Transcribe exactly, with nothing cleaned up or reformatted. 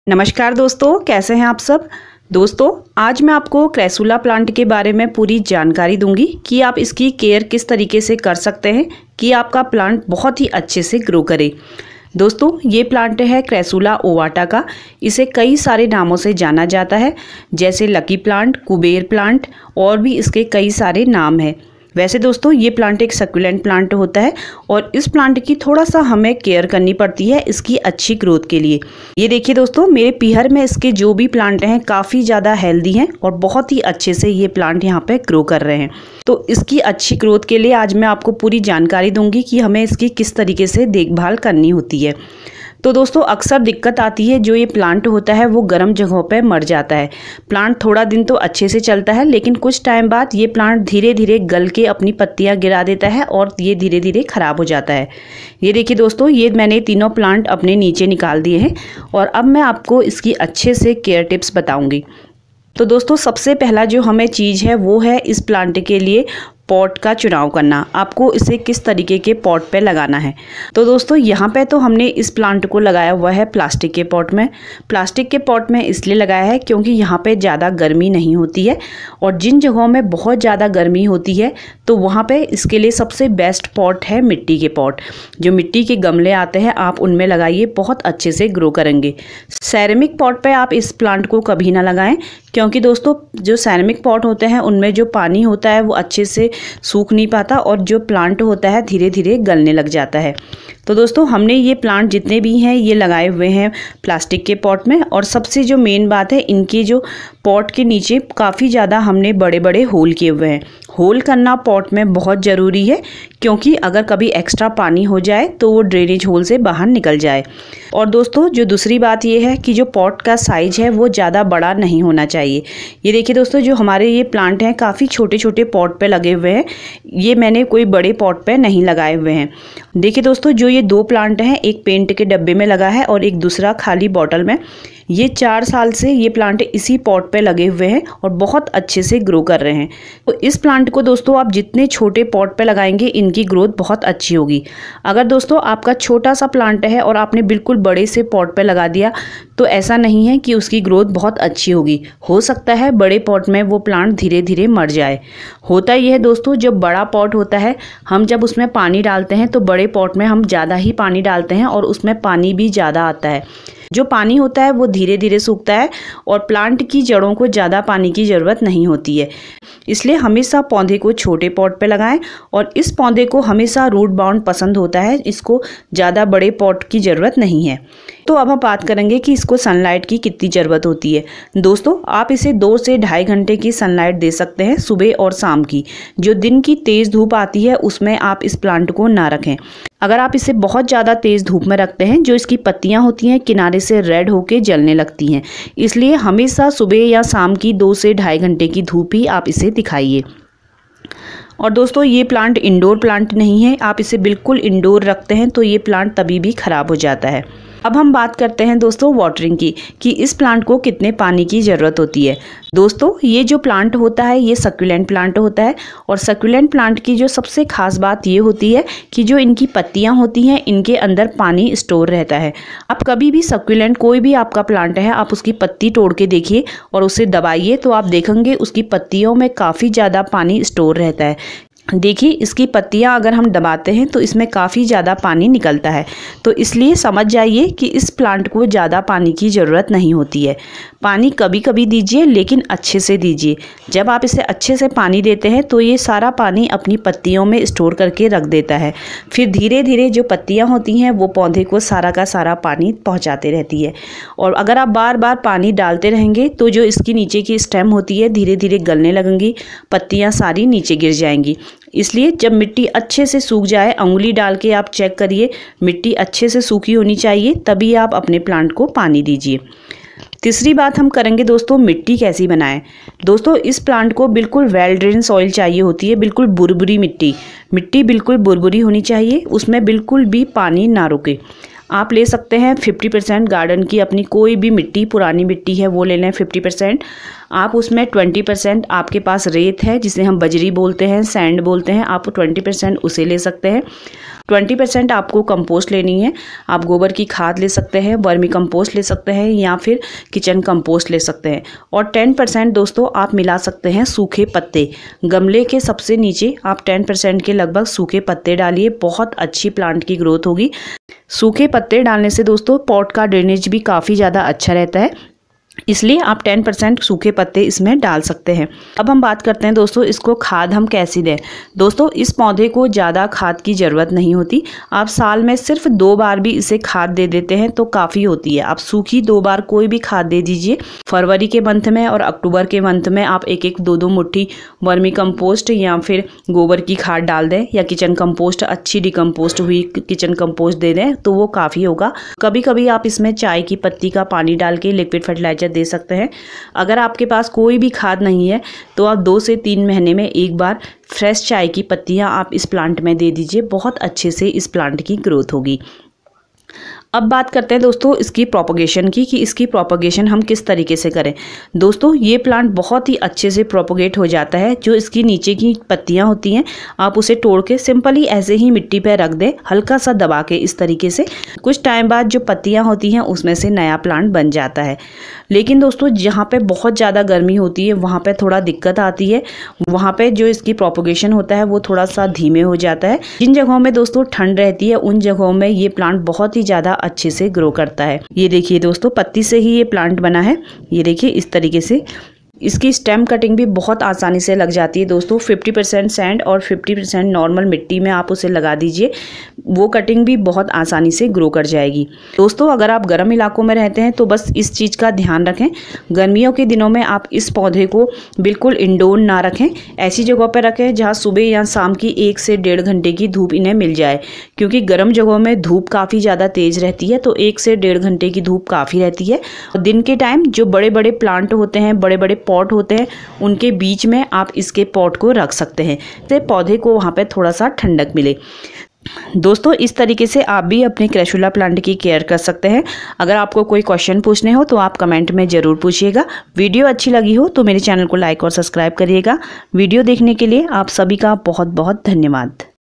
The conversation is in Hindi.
नमस्कार दोस्तों, कैसे हैं आप सब। दोस्तों आज मैं आपको क्रेसुला प्लांट के बारे में पूरी जानकारी दूंगी कि आप इसकी केयर किस तरीके से कर सकते हैं कि आपका प्लांट बहुत ही अच्छे से ग्रो करे। दोस्तों ये प्लांट है क्रेसुला ओवाटा का। इसे कई सारे नामों से जाना जाता है, जैसे लकी प्लांट, कुबेर प्लांट और भी इसके कई सारे नाम हैं। वैसे दोस्तों ये प्लांट एक सक्यूलेंट प्लांट होता है और इस प्लांट की थोड़ा सा हमें केयर करनी पड़ती है इसकी अच्छी ग्रोथ के लिए। ये देखिए दोस्तों, मेरे पीहर में इसके जो भी प्लांट हैं काफ़ी ज़्यादा हेल्दी हैं और बहुत ही अच्छे से ये प्लांट यहाँ पे ग्रो कर रहे हैं। तो इसकी अच्छी ग्रोथ के लिए आज मैं आपको पूरी जानकारी दूंगी कि हमें इसकी किस तरीके से देखभाल करनी होती है। तो दोस्तों अक्सर दिक्कत आती है, जो ये प्लांट होता है वो गर्म जगहों पे मर जाता है। प्लांट थोड़ा दिन तो अच्छे से चलता है, लेकिन कुछ टाइम बाद ये प्लांट धीरे धीरे गल के अपनी पत्तियां गिरा देता है और ये धीरे धीरे ख़राब हो जाता है। ये देखिए दोस्तों, ये मैंने तीनों प्लांट अपने नीचे निकाल दिए हैं और अब मैं आपको इसकी अच्छे से केयर टिप्स बताऊँगी। तो दोस्तों सबसे पहला जो हमें चीज़ है वो है इस प्लांट के लिए पॉट का चुनाव करना। आपको इसे किस तरीके के पॉट पे लगाना है। तो दोस्तों यहाँ पे तो हमने इस प्लांट को लगाया हुआ है प्लास्टिक के पॉट में। प्लास्टिक के पॉट में इसलिए लगाया है क्योंकि यहाँ पे ज़्यादा गर्मी नहीं होती है और जिन जगहों में बहुत ज़्यादा गर्मी होती है तो वहाँ पे इसके लिए सबसे बेस्ट पॉट है मिट्टी के पॉट। जो मिट्टी के गमले आते हैं आप उनमें लगाइए, बहुत अच्छे से ग्रो करेंगे। सैरेमिक पॉट पे आप इस प्लांट को कभी ना लगाएं, क्योंकि दोस्तों जो सैरेमिक पॉट होते हैं उनमें जो पानी होता है वो अच्छे से सूख नहीं पाता और जो प्लांट होता है धीरे धीरे गलने लग जाता है। तो दोस्तों हमने ये प्लांट जितने भी हैं ये लगाए हुए हैं प्लास्टिक के पॉट में। और सबसे जो मेन बात है, इनके जो पॉट के नीचे काफ़ी ज़्यादा हमने बड़े बड़े होल किए हुए हैं। होल करना पॉट में बहुत ज़रूरी है, क्योंकि अगर कभी एक्स्ट्रा पानी हो जाए तो वो ड्रेनेज होल से बाहर निकल जाए। और दोस्तों जो दूसरी बात ये है कि जो पॉट का साइज़ है वो ज़्यादा बड़ा नहीं होना चाहिए। ये देखिए दोस्तों, जो हमारे ये प्लांट हैं काफ़ी छोटे छोटे पॉट पे लगे हुए हैं। ये मैंने कोई बड़े पॉट पे नहीं लगाए हुए हैं। देखिए दोस्तों, जो ये दो प्लांट हैं, एक पेंट के डब्बे में लगा है और एक दूसरा खाली बॉटल में। ये चार साल से ये प्लांट इसी पॉट पे लगे हुए हैं और बहुत अच्छे से ग्रो कर रहे हैं। तो इस प्लांट को दोस्तों आप जितने छोटे पॉट पे लगाएंगे इनकी ग्रोथ बहुत अच्छी होगी। अगर दोस्तों आपका छोटा सा प्लांट है और आपने बिल्कुल बड़े से पॉट पे लगा दिया तो ऐसा नहीं है कि उसकी ग्रोथ बहुत अच्छी होगी। हो सकता है बड़े पॉट में वो प्लांट धीरे धीरे मर जाए। होता यह है दोस्तों, जब बड़ा पॉट होता है हम जब उसमें पानी डालते हैं तो बड़े पॉट में हम ज़्यादा ही पानी डालते हैं और उसमें पानी भी ज़्यादा आता है। जो पानी होता है वो धीरे धीरे सूखता है और प्लांट की जड़ों को ज़्यादा पानी की ज़रूरत नहीं होती है। इसलिए हमेशा पौधे को छोटे पॉट पे लगाएं और इस पौधे को हमेशा रूट बाउंड पसंद होता है, इसको ज़्यादा बड़े पॉट की ज़रूरत नहीं है। तो अब हम बात करेंगे कि इसको सनलाइट की कितनी ज़रूरत होती है। दोस्तों आप इसे दो से ढाई घंटे की सनलाइट दे सकते हैं, सुबह और शाम की। जो दिन की तेज़ धूप आती है उसमें आप इस प्लांट को ना रखें। अगर आप इसे बहुत ज़्यादा तेज़ धूप में रखते हैं, जो इसकी पत्तियां होती हैं किनारे से रेड होके जलने लगती हैं। इसलिए हमेशा सुबह या शाम की दो से ढाई घंटे की धूप ही आप इसे दिखाइए। और दोस्तों ये प्लांट इंडोर प्लांट नहीं है, आप इसे बिल्कुल इंडोर रखते हैं तो ये प्लांट तभी भी ख़राब हो जाता है। अब हम बात करते हैं दोस्तों वाटरिंग की, कि इस प्लांट को कितने पानी की ज़रूरत होती है। दोस्तों ये जो प्लांट होता है ये सक्यूलेंट प्लांट होता है और सक्यूलेंट प्लांट की जो सबसे खास बात ये होती है कि जो इनकी पत्तियां होती हैं इनके अंदर पानी स्टोर रहता है। आप कभी भी सक्यूलेंट कोई भी आपका प्लांट है आप उसकी पत्ती तोड़ के देखिए और उसे दबाइए तो आप देखेंगे उसकी पत्तियों में काफ़ी ज़्यादा पानी स्टोर रहता है। देखिए इसकी पत्तियां अगर हम दबाते हैं तो इसमें काफ़ी ज़्यादा पानी निकलता है। तो इसलिए समझ जाइए कि इस प्लांट को ज़्यादा पानी की ज़रूरत नहीं होती है। पानी कभी कभी दीजिए, लेकिन अच्छे से दीजिए। जब आप इसे अच्छे से पानी देते हैं तो ये सारा पानी अपनी पत्तियों में स्टोर करके रख देता है। फिर धीरे धीरे जो पत्तियां होती हैं वो पौधे को सारा का सारा पानी पहुंचाते रहती है। और अगर आप बार बार पानी डालते रहेंगे तो जो इसकी नीचे की स्टेम होती है धीरे धीरे गलने लगेंगी, पत्तियाँ सारी नीचे गिर जाएंगी। इसलिए जब मिट्टी अच्छे से सूख जाए, अंगुली डाल के आप चेक करिए मिट्टी अच्छे से सूखी होनी चाहिए, तभी आप अपने प्लांट को पानी दीजिए। तीसरी बात हम करेंगे दोस्तों, मिट्टी कैसी बनाएं। दोस्तों इस प्लांट को बिल्कुल वेल ड्रेन सॉइल चाहिए होती है, बिल्कुल बुरबुरी मिट्टी। मिट्टी बिल्कुल बुरबुरी होनी चाहिए, उसमें बिल्कुल भी पानी ना रुके। आप ले सकते हैं फिफ्टी परसेंट गार्डन की अपनी कोई भी मिट्टी, पुरानी मिट्टी है वो ले लें फिफ्टी परसेंट। आप उसमें ट्वेंटी परसेंट आपके पास रेत है जिसे हम बजरी बोलते हैं, सैंड बोलते हैं, आप ट्वेंटी परसेंट उसे ले सकते हैं। ट्वेंटी परसेंट आपको कंपोस्ट लेनी है। आप गोबर की खाद ले सकते हैं, वर्मी कंपोस्ट ले सकते हैं या फिर किचन कंपोस्ट ले सकते हैं। और टेन परसेंट दोस्तों आप मिला सकते हैं सूखे पत्ते। गमले के सबसे नीचे आप टेन परसेंट के लगभग सूखे पत्ते डालिए, बहुत अच्छी प्लांट की ग्रोथ होगी। सूखे पत्ते डालने से दोस्तों पॉट का ड्रेनेज भी काफ़ी ज़्यादा अच्छा रहता है, इसलिए आप टेन परसेंट सूखे पत्ते इसमें डाल सकते हैं। अब हम बात करते हैं दोस्तों इसको खाद हम कैसी दें। दोस्तों इस पौधे को ज़्यादा खाद की ज़रूरत नहीं होती। आप साल में सिर्फ दो बार भी इसे खाद दे देते हैं तो काफ़ी होती है। आप सूखी दो बार कोई भी खाद दे दीजिए। फरवरी के मंथ में और अक्टूबर के मंथ में आप एक एक दो दो मुट्ठी वर्मी कंपोस्ट या फिर गोबर की खाद डाल दें या किचन कंपोस्ट, अच्छी डिकम्पोस्ट हुई किचन कंपोस्ट दे दें तो वो काफ़ी होगा। कभी कभी आप इसमें चाय की पत्ती का पानी डाल के लिक्विड फर्टिलाइजर दे सकते हैं। अगर आपके पास कोई भी खाद नहीं है तो आप दो से तीन महीने में एक बार फ्रेश चाय की पत्तियां आप इस प्लांट में दे दीजिए, बहुत अच्छे से इस प्लांट की ग्रोथ होगी। अब बात करते हैं दोस्तों इसकी प्रोपगेशन की, कि इसकी प्रोपगेशन हम किस तरीके से करें। दोस्तों ये प्लांट बहुत ही अच्छे से प्रोपगेट हो जाता है। जो इसकी नीचे की पत्तियां होती हैं आप उसे तोड़ के सिंपली ऐसे ही मिट्टी पे रख दें, हल्का सा दबा के इस तरीके से। कुछ टाइम बाद जो पत्तियां होती हैं उसमें से नया प्लांट बन जाता है। लेकिन दोस्तों जहाँ पे बहुत ज़्यादा गर्मी होती है वहाँ पे थोड़ा दिक्कत आती है, वहाँ पे जो इसकी प्रोपगेशन होता है वो थोड़ा सा धीमे हो जाता है। जिन जगहों में दोस्तों ठंड रहती है उन जगहों में ये प्लांट बहुत ही ज़्यादा अच्छे से ग्रो करता है। ये देखिए दोस्तों पत्ती से ही ये प्लांट बना है। ये देखिए इस तरीके से इसकी स्टेम कटिंग भी बहुत आसानी से लग जाती है दोस्तों। फिफ्टी परसेंट सैंड और फिफ्टी परसेंट नॉर्मल मिट्टी में आप उसे लगा दीजिए, वो कटिंग भी बहुत आसानी से ग्रो कर जाएगी। दोस्तों अगर आप गर्म इलाकों में रहते हैं तो बस इस चीज़ का ध्यान रखें, गर्मियों के दिनों में आप इस पौधे को बिल्कुल इंडोर ना रखें। ऐसी जगह पर रखें जहाँ सुबह या शाम की एक से डेढ़ घंटे की धूप इन्हें मिल जाए, क्योंकि गर्म जगहों में धूप काफ़ी ज़्यादा तेज़ रहती है, तो एक से डेढ़ घंटे की धूप काफ़ी रहती है। दिन के टाइम जो बड़े बड़े प्लांट होते हैं, बड़े बड़े पॉट होते हैं, उनके बीच में आप इसके पॉट को रख सकते हैं, तो पौधे को वहाँ पे थोड़ा सा ठंडक मिले। दोस्तों इस तरीके से आप भी अपने क्रैसुला प्लांट की केयर कर सकते हैं। अगर आपको कोई क्वेश्चन पूछने हो तो आप कमेंट में ज़रूर पूछिएगा। वीडियो अच्छी लगी हो तो मेरे चैनल को लाइक और सब्सक्राइब करिएगा। वीडियो देखने के लिए आप सभी का बहुत बहुत धन्यवाद।